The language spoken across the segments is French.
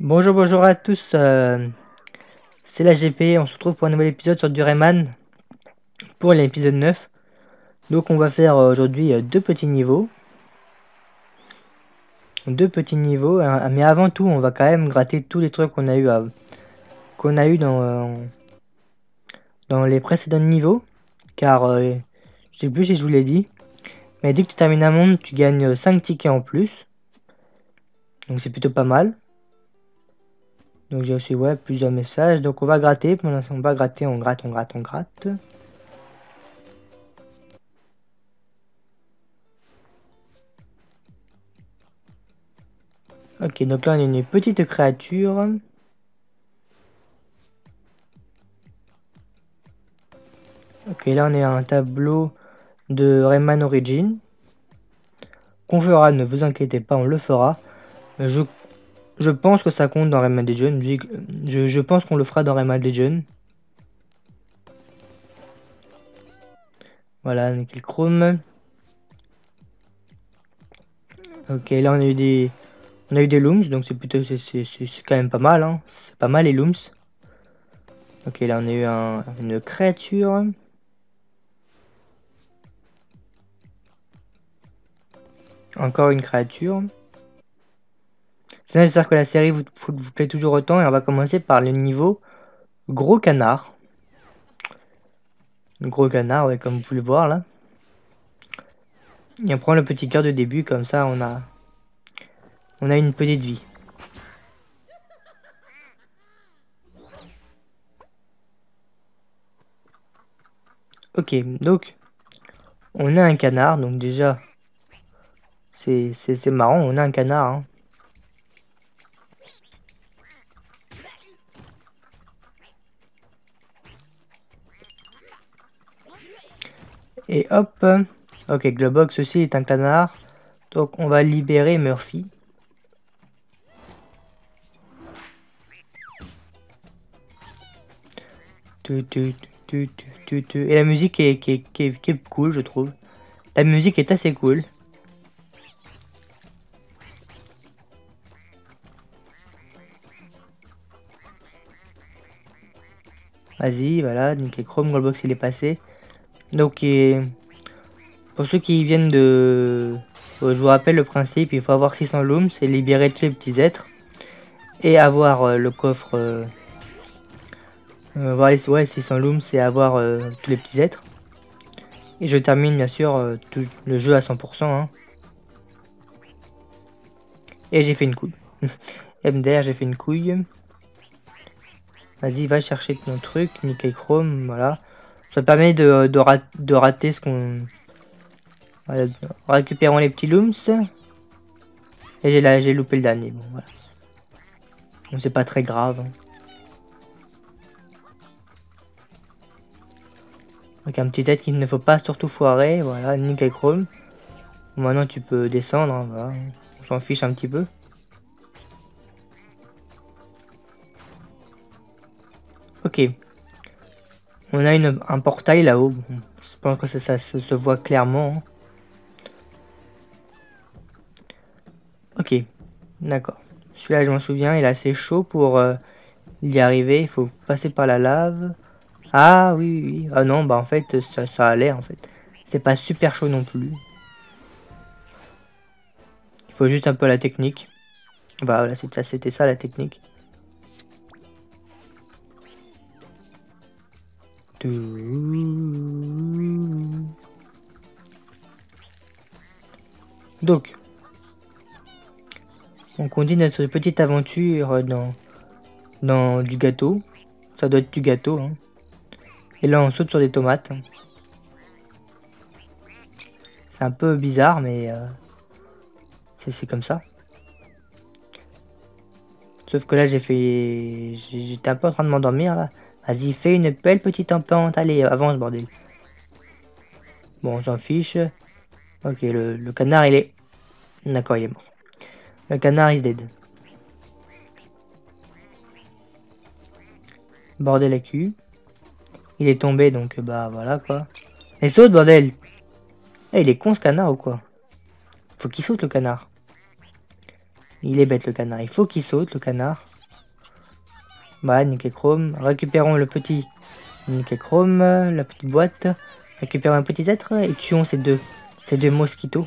Bonjour à tous, c'est la GP, on se retrouve pour un nouvel épisode sur du Rayman pour l'épisode 9. Donc on va faire aujourd'hui deux petits niveaux. Mais avant tout on va quand même gratter tous les trucs qu'on a eu dans les précédents niveaux. Car je sais plus si je vous l'ai dit, mais dès que tu termines un monde tu gagnes 5 tickets en plus. Donc c'est plutôt pas mal. Donc j'ai aussi plusieurs messages, donc on va gratter, pour l'instant on va gratter, on gratte. Ok, donc là on a une petite créature. Ok, là on est à un tableau de Rayman Origin. Qu'on fera, ne vous inquiétez pas, on le fera. Je pense que ça compte dans Rayman Legends. Je pense qu'on le fera dans Rayman Legends. Voilà, nickel chrome. Ok, là on a eu des looms, donc c'est plutôt c'est quand même pas mal, hein. C'est pas mal les looms. Ok, là on a eu une créature. Encore une créature. J'espère que la série vous plaît toujours autant et on va commencer par le niveau gros canard. Le gros canard, ouais, comme vous pouvez le voir là. Et on prend le petit cœur de début, comme ça on a une petite vie. Ok, donc on a un canard, donc déjà c'est marrant, on a un canard, hein. Et hop, ok, Globox aussi est un canard, donc on va libérer Murphy. Et la musique est cool, je trouve. La musique est assez cool. Vas-y, voilà, nickel chrome, Globox il est passé. Donc pour ceux qui viennent de... je vous rappelle le principe, il faut avoir 600 looms et libérer tous les petits êtres. Et avoir le coffre... voilà, ouais, 600 looms, c'est avoir tous les petits êtres. Et je termine bien sûr tout le jeu à 100%. Hein. Et j'ai fait une couille. MDR, j'ai fait une couille. Vas-y, va chercher ton truc, nickel chrome, voilà. Ça permet de rater ce qu'on... Voilà, récupérons les petits looms. Et j'ai loupé le dernier, bon voilà. Donc c'est pas très grave. Hein. Donc un petit tête qu'il ne faut pas surtout foirer, voilà, nickel chrome. Bon, maintenant tu peux descendre, hein, voilà. On s'en fiche un petit peu. Ok. On a un portail là-haut. Je pense que ça se voit clairement. Hein. Ok. D'accord. Celui-là, je m'en souviens, il est assez chaud pour y arriver. Il faut passer par la lave. Ah oui. Ah non, bah en fait, ça allait en fait. C'est pas super chaud non plus. Il faut juste un peu la technique. Bah voilà, c'était ça la technique. Donc, on continue notre petite aventure dans du gâteau. Ça doit être du gâteau. Hein. Et là, on saute sur des tomates. C'est un peu bizarre, mais c'est comme ça. Sauf que là, j'étais un peu en train de m'endormir là. Vas-y, fais une belle petite empente. Allez, avance, bordel. Bon, on s'en fiche. Ok, le canard, il est... D'accord, il est mort. Le canard is dead. Bordel à cul. Il est tombé, donc bah voilà quoi. Et saute, bordel. Eh, il est con ce canard ou quoi? Faut qu'il saute le canard. Il est bête le canard. Il faut qu'il saute le canard. Voilà, nickel chrome. Récupérons le petit nickel chrome, la petite boîte. Récupérons un petit être et tuons ces deux mosquitos.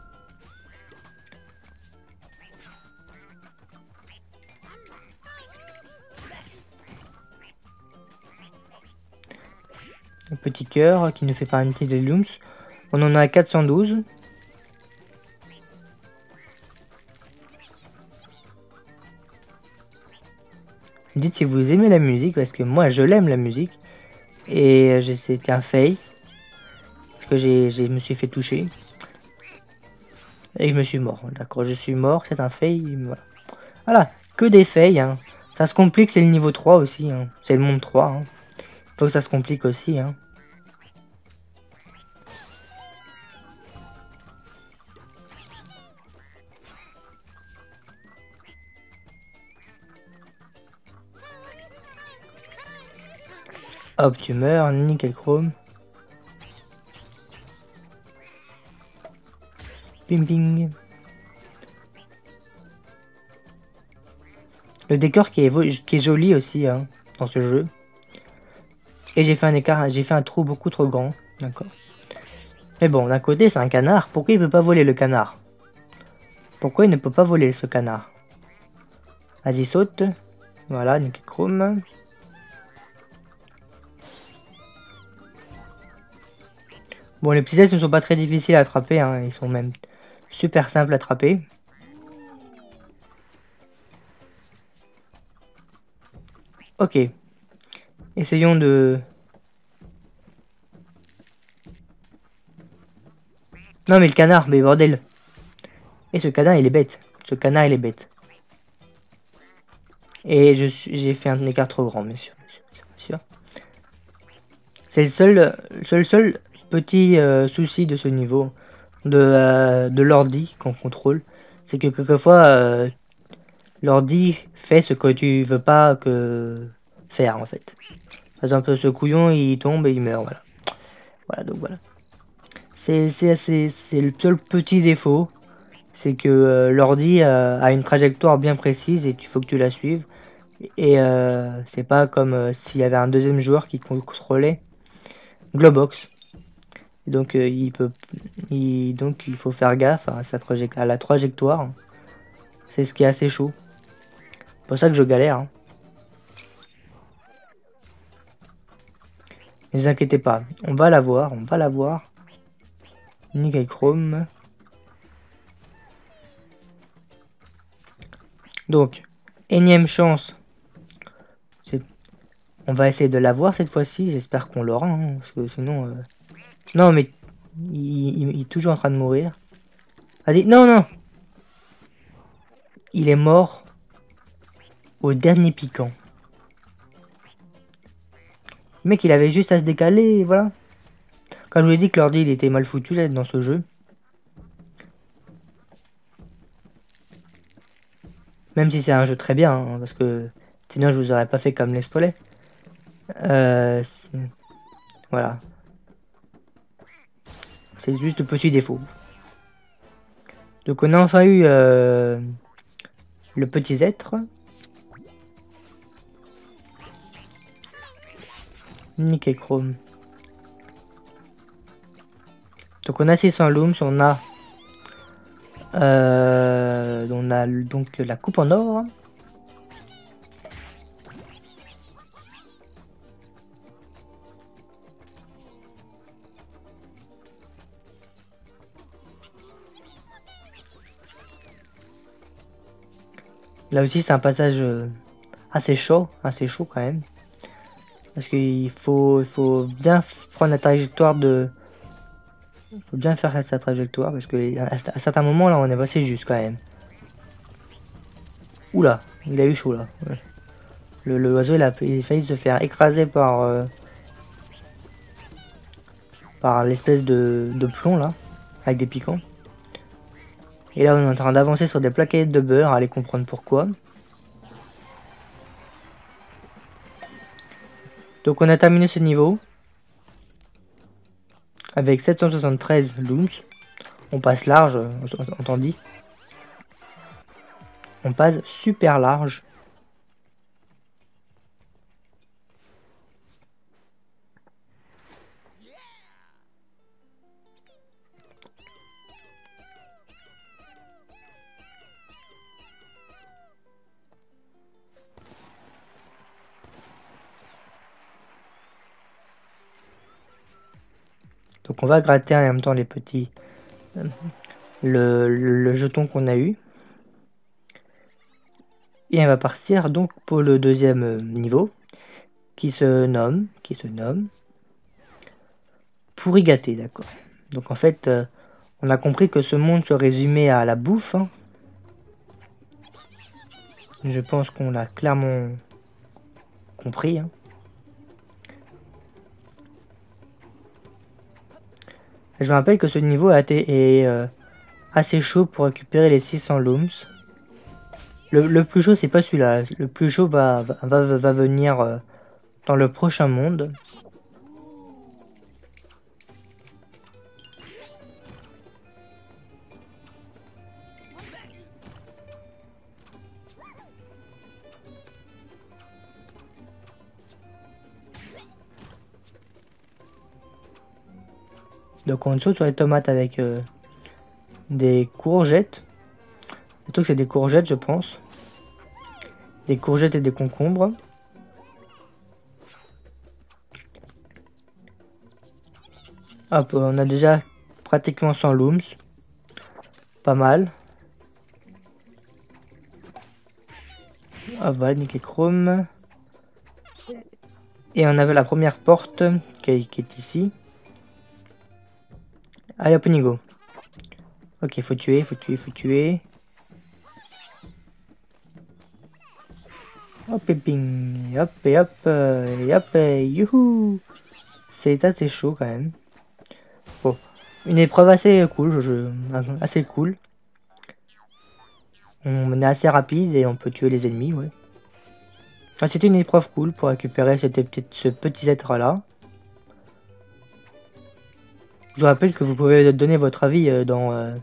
Un petit cœur qui nous fait pas un petit de looms. On en a 412. Dites si vous aimez la musique, parce que moi je l'aime la musique. Et c'était un fail. Parce que je me suis fait toucher. Et je me suis mort. D'accord, je suis mort, c'est un fail. Voilà. Voilà, que des fails. Hein. Ça se complique, c'est le niveau 3 aussi. Hein. C'est le monde 3. Hein. Faut que ça se complique aussi. Hein. Hop, tu meurs, nickel chrome. Bing bing. Le décor qui est joli aussi hein, dans ce jeu. Et j'ai fait un écart, j'ai fait un trou beaucoup trop grand. D'accord. Mais bon, d'un côté c'est un canard. Pourquoi il peut pas voler le canard? Pourquoi il ne peut pas voler ce canard? Vas-y, saute. Voilà, nickel chrome. Bon, les petits ailes ne sont pas très difficiles à attraper, hein. Ils sont même super simples à attraper. Ok. Essayons de... Non mais le canard, mais bordel. Et ce canard il est bête. Ce canard il est bête. Et j'ai fait un écart trop grand, monsieur. C'est le seul petit souci de ce niveau de l'ordi qu'on contrôle. C'est que quelquefois l'ordi fait ce que tu veux pas que faire en fait. Par exemple ce couillon il tombe et il meurt, voilà. Voilà donc voilà. C'est le seul petit défaut. C'est que l'ordi a une trajectoire bien précise et il faut que tu la suives. Et c'est pas comme s'il y avait un deuxième joueur qui contrôlait Globox. Donc il faut faire gaffe à la trajectoire. C'est ce qui est assez chaud. C'est pour ça que je galère. Hein. Ne vous inquiétez pas, on va la voir, Nickel chrome. Donc, énième chance. On va essayer de la voir cette fois-ci. J'espère qu'on l'aura. Hein, parce que sinon... Non, mais il est toujours en train de mourir. Vas-y, non, non. Il est mort au dernier piquant. Le mec, il avait juste à se décaler, et voilà. Comme je vous ai dit que l'ordi, il était mal foutu là, dans ce jeu. Même si c'est un jeu très bien, hein, parce que sinon je vous aurais pas fait comme les spoilers. Voilà. C'est juste de petits défauts. Donc on a enfin eu le petit être. Nickel chrome. Donc on a 600 looms, on a donc la coupe en or. Là aussi c'est un passage assez chaud quand même. Parce qu'il faut bien prendre la trajectoire de... Faut bien faire sa trajectoire parce que à certains moments là on est passé juste quand même. Oula, il a eu chaud là. Le oiseau il a failli se faire écraser par l'espèce de plomb là, avec des piquants. Et là on est en train d'avancer sur des plaquettes de beurre, allez comprendre pourquoi. Donc on a terminé ce niveau. Avec 773 looms. On passe large, on dit. On passe super large. Donc on va gratter en même temps les petits... le jeton qu'on a eu. Et on va partir donc pour le deuxième niveau, qui se nomme Pourrigaté, d'accord. Donc en fait, on a compris que ce monde se résumait à la bouffe. Hein. Je pense qu'on l'a clairement compris. Hein. Je me rappelle que ce niveau est assez chaud pour récupérer les 600 looms. Le plus chaud, c'est pas celui-là. Le plus chaud va venir dans le prochain monde. Donc on saute sur les tomates avec des courgettes. Le truc c'est des courgettes je pense. Des courgettes et des concombres. Hop, on a déjà pratiquement 100 looms. Pas mal. Ah voilà, nickel chrome. Et on avait la première porte qui est ici. Allez hop, on y go. Ok, faut tuer. Hop et ping, hop, et youhou. C'est assez chaud quand même. Bon, une épreuve assez cool, assez cool. On est assez rapide et on peut tuer les ennemis, ouais. Enfin, c'était une épreuve cool pour récupérer ce petit être là. Je vous rappelle que vous pouvez donner votre avis dans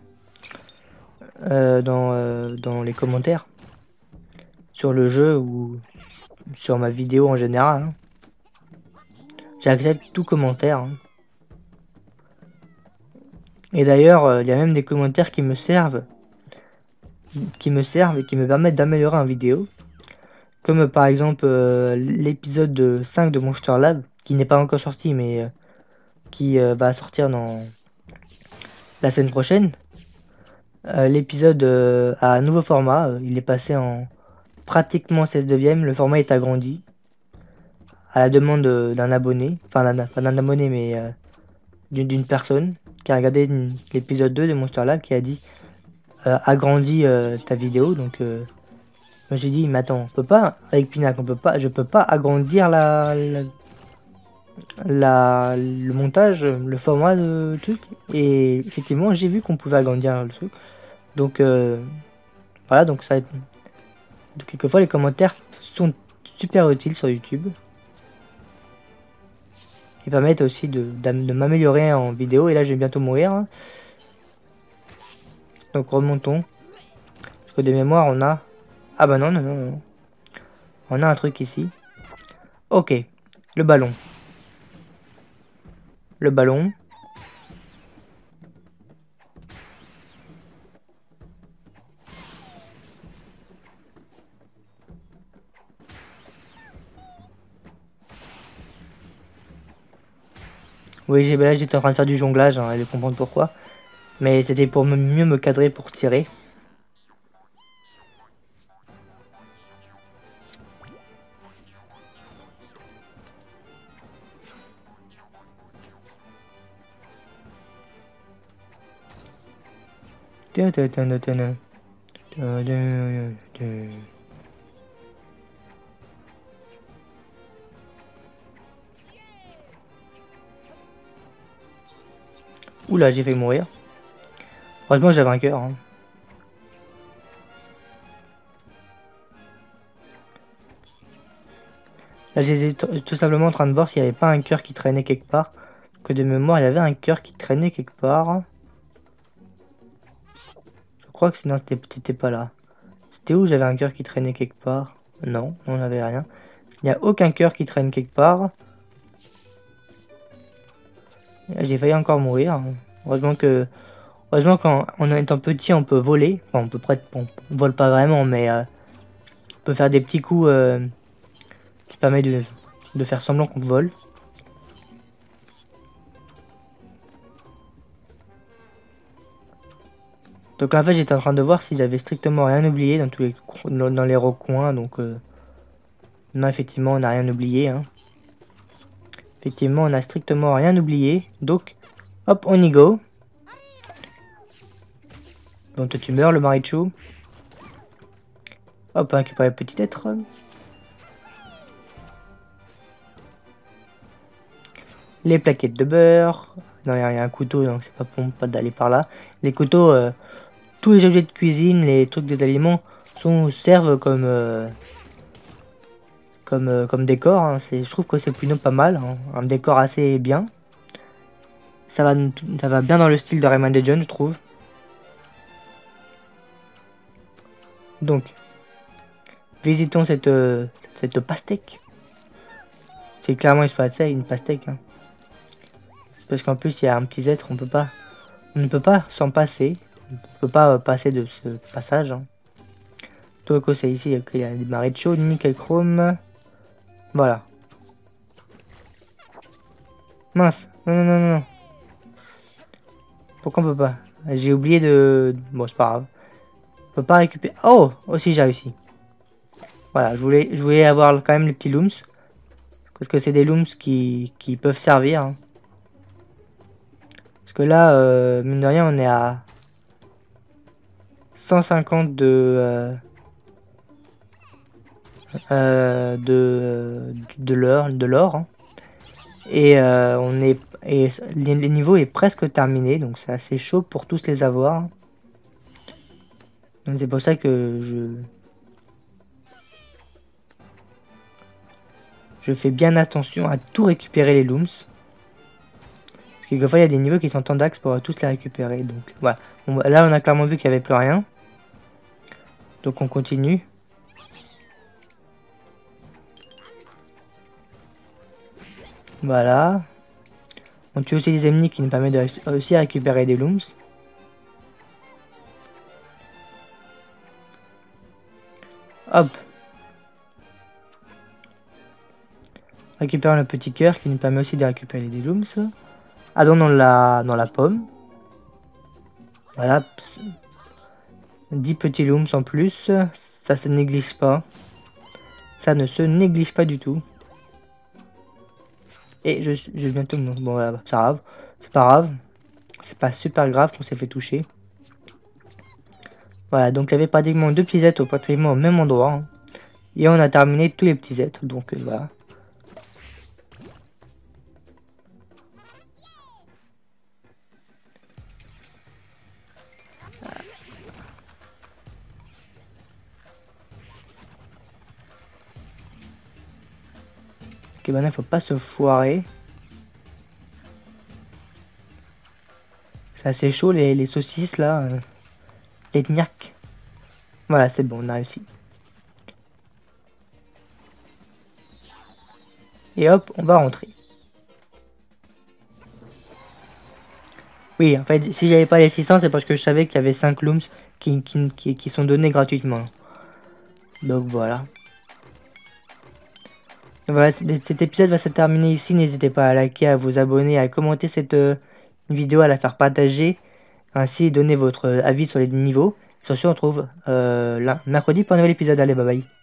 les commentaires sur le jeu ou sur ma vidéo en général. Hein. J'accepte tout commentaire. Hein. Et d'ailleurs, il y a même des commentaires qui me servent et qui me permettent d'améliorer une vidéo. Comme par exemple l'épisode 5 de Monster Lab, qui n'est pas encore sorti, mais qui va sortir dans la semaine prochaine. L'épisode a un nouveau format, il est passé en pratiquement 16/9, le format est agrandi à la demande d'un abonné, enfin pas d'un abonné mais d'une personne qui a regardé l'épisode 2 de Monster Lab qui a dit agrandis ta vidéo. Donc moi j'ai dit mais attends, on peut pas avec Pinac, je peux pas agrandir le montage, le format de truc. Et effectivement j'ai vu qu'on pouvait agrandir le truc. Donc voilà, donc ça quelquefois les commentaires sont super utiles sur YouTube. Ils permettent aussi de m'améliorer en vidéo. Et là je vais bientôt mourir. Hein. Donc remontons. Parce que de mémoire on a... Ah bah non. On a un truc ici. Ok. Le ballon. Le ballon. Oui, là j'étais en train de faire du jonglage, hein, et de comprendre pourquoi. Mais c'était pour mieux me cadrer pour tirer. Oula, j'ai fait mourir. Heureusement j'avais un cœur. Hein. Là j'étais tout simplement en train de voir s'il n'y avait pas un cœur qui traînait quelque part. Que de mémoire il y avait un cœur qui traînait quelque part. Je crois que sinon c'était pas là. C'était où j'avais un cœur qui traînait quelque part? Non, on n'avait rien. Il n'y a aucun cœur qui traîne quelque part. J'ai failli encore mourir. Heureusement quand on est un petit on peut voler. Enfin, on vole pas vraiment mais on peut faire des petits coups qui permettent de faire semblant qu'on vole. Donc là, en fait, j'étais en train de voir si j'avais strictement rien oublié dans tous les dans les recoins. Donc non, effectivement, on n'a rien oublié. Hein. Effectivement, on n'a strictement rien oublié. Donc, hop, on y go. Donc toi, tu meurs, le Marichou. Hop, on récupère le petit être. Les plaquettes de beurre. Non, il y a un couteau, donc c'est pas bon pas d'aller par là. Les couteaux, tous les objets de cuisine, les trucs des aliments servent comme décor. Hein. Je trouve que c'est plutôt pas mal, hein. Un décor assez bien. Ça va bien dans le style de Rayman Legends, je trouve. Donc, visitons cette pastèque. C'est clairement une pastèque. Hein. Parce qu'en plus, il y a un petit être, on ne peut pas s'en passer. On ne peut pas passer de ce passage. Hein. Tout que c'est ici, il y a des marées de chaud, nickel chrome. Voilà. Mince, non, non, non, non. Pourquoi on peut pas? J'ai oublié de... Bon, c'est pas grave. On peut pas récupérer... Oh! Aussi, j'ai réussi. Voilà, je voulais avoir quand même les petits looms. Parce que c'est des looms qui peuvent servir. Hein. Parce que là, mine de rien, on est à 150 de l'or. Hein. Et les niveaux est presque terminé, donc c'est assez chaud pour tous les avoir. Donc c'est pour ça que je fais bien attention à tout récupérer les looms. Parce que quelquefois il y a des niveaux qui sont en dax pour tous les récupérer. Donc voilà. Bon, là on a clairement vu qu'il n'y avait plus rien. Donc on continue. Voilà. On tue aussi les ennemis qui nous permettent de aussi récupérer des looms. Hop. Récupérons le petit cœur qui nous permet aussi de récupérer des looms. Allons dans la pomme. Voilà. 10 petits looms en plus. Ça se néglige pas. Ça ne se néglige pas du tout. Et je viens bientôt... Bon voilà, c'est grave. C'est pas grave. C'est pas super grave qu'on s'est fait toucher. Voilà, donc il y avait pratiquement 2 petits êtres pratiquement au même endroit. Hein. Et on a terminé tous les petits êtres. Donc voilà. Ok, maintenant il faut pas se foirer. C'est assez chaud les saucisses là. Les gnacs. Voilà, c'est bon, on a réussi. Et hop, on va rentrer. Oui, en fait, si j'avais pas les 600, c'est parce que je savais qu'il y avait 5 looms qui sont donnés gratuitement. Donc voilà. Donc voilà, cet épisode va se terminer ici. N'hésitez pas à liker, à vous abonner, à commenter cette vidéo, à la faire partager. Ainsi, donner votre avis sur les niveaux. Sur ce, on se retrouve mercredi pour un nouvel épisode. Allez, bye bye.